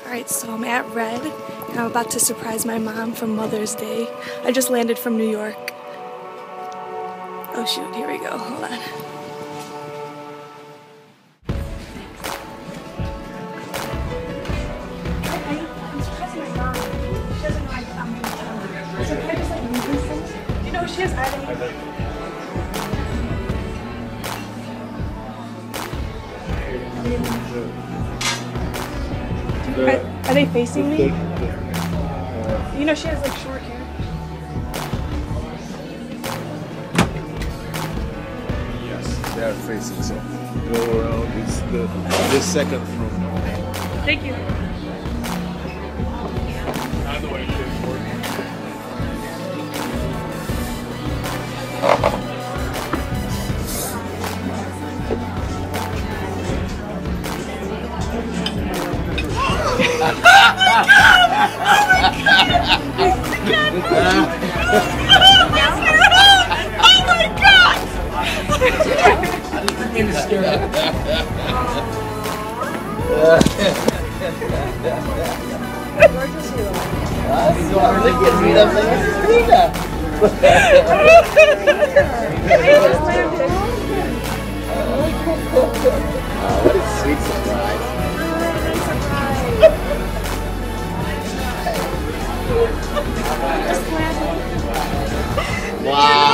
Alright, so I'm at Red, and I'm about to surprise my mom for Mother's Day. I just landed from New York. Oh shoot, here we go, hold on. I'm surprising my mom. She doesn't know I'm going to tell her. So can I just leave these things? Do you know who she is? Are they facing me? You know she has like short hair. Yes, they are facing so. Go around this second from. Thank you. What a sweet surprise. Wow.